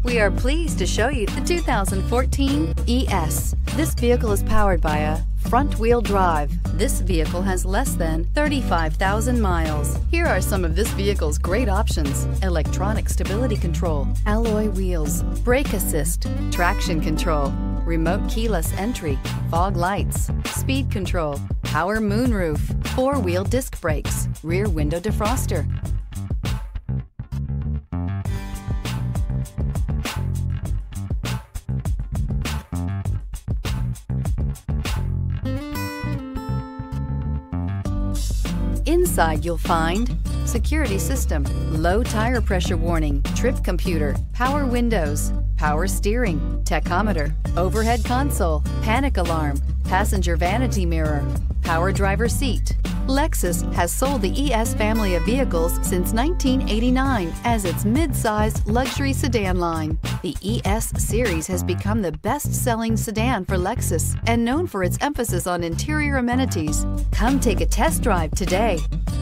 We are pleased to show you the 2014 ES. This vehicle is powered by a front-wheel drive. This vehicle has less than 35,000 miles. Here are some of this vehicle's great options: electronic stability control, alloy wheels, brake assist, traction control, remote keyless entry, fog lights, speed control, power moonroof, four-wheel disc brakes, rear window defroster. Inside you'll find security system, low tire pressure warning, trip computer, power windows, power steering, tachometer, overhead console, panic alarm, passenger vanity mirror, power driver seat. Lexus has sold the ES family of vehicles since 1989 as its mid-size luxury sedan line. The ES series has become the best-selling sedan for Lexus and known for its emphasis on interior amenities. Come take a test drive today.